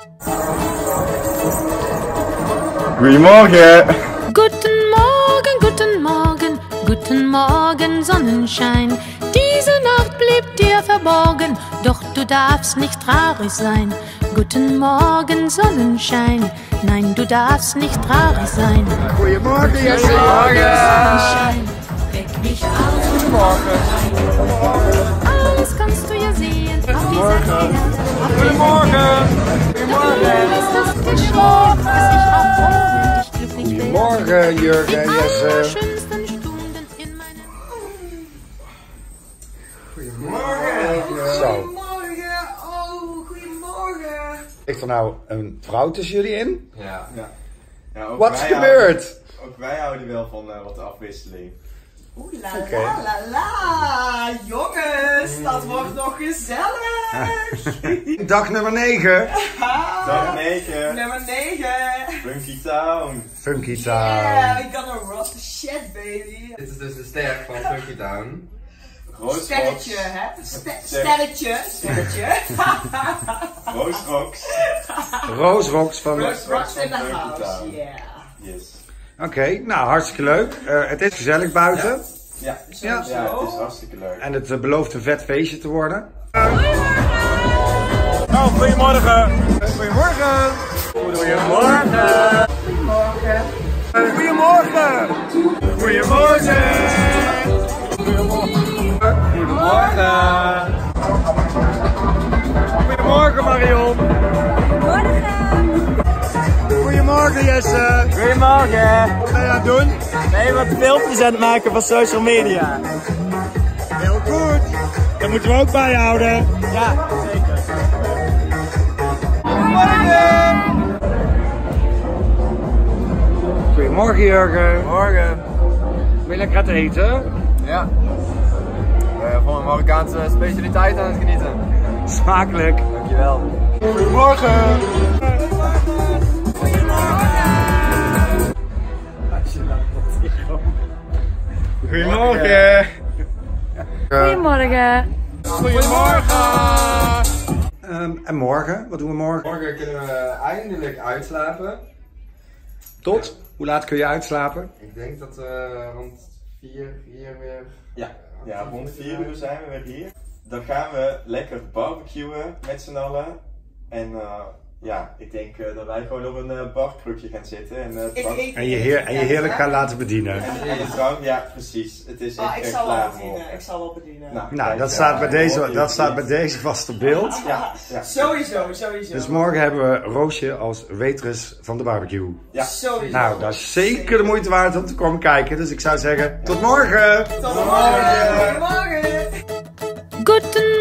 Goedemorgen. Guten Morgen, guten Morgen, guten Morgen, Sonnenschein. Diese Nacht blieb dir verborgen, doch du darfst nicht traurig sein. Guten Morgen, Sonnenschein. Nein, du darfst nicht traurig sein. Goedemorgen, Jesse. Sonnenschein, weck mich auf. Goedemorgen. Alles kannst du ja sehen auf dieser Erde. Goedemorgen. Goedemorgen. Ist das geschlafen, dass ich auch ohne dich glücklich werde. Goedemorgen, Jurgen en Jesse. Schönsten Stunden in meinem... Goedemorgen. Zo. Goedemorgen, oh, goedemorgen. Ligt er nou een vrouw tussen jullie in? Ja. Ja, ook Wat is wij gebeurd? Ook wij houden wel van wat afwisseling. Oeh la Oké. la la la. Jongens, dat wordt nog gezellig. Dag nummer 9. Dag 9. Nummer 9. Funky Town. Funky Yeah, Town. we gonna rock the shit, baby. Dit is dus de ster van Funky Town. Sterretje, hè? Sterretje. Roosrocks. Roosrocks van... Rocks in the Funky house, Town. yeah. Yes. Oké, nou hartstikke leuk. Het is gezellig buiten. Ja. Ja. Ja, het is hartstikke leuk. En het belooft een vet feestje te worden. Oh, goedemorgen. Goedemorgen. Goedemorgen. Goedemorgen. Goedemorgen. Goedemorgen. Goedemorgen Marion. Goedemorgen Jesse. Goedemorgen. Wat ben je aan het doen? Nee, wat filmpjes aan het maken van social media. Heel goed. Dat moeten we ook bijhouden. Ja, zeker. Goedemorgen Jurgen. Morgen. Ben je lekker aan het eten? Ja. Gewoon een Marokkaanse specialiteit aan het genieten. Smakelijk. Dankjewel. Goedemorgen. Goedemorgen. Goedemorgen. Goedemorgen. En morgen? Wat doen we morgen? Morgen kunnen we eindelijk uitslapen. Tot? Hoe laat kun je uitslapen? Ik denk dat we rond 4 weer... Ja, rond 4 uur zijn we weer hier. Dan gaan we lekker barbecuen met z'n allen. En ja, ik denk dat wij gewoon op een barkrukje gaan zitten. En je heerlijk gaan laten bedienen. Ja, precies. Het is echt Ik zal wel klaar bedienen. voor. Ik zal wel bedienen. Nou, dat staat bij deze vast op beeld. Ja. Sowieso. Dus morgen hebben we Roosje als waitress van de barbecue. Ja. Sowieso. Nou, dat is zeker de moeite waard om te komen kijken. Dus ik zou zeggen, tot morgen! Tot morgen. Goedemorgen. Guten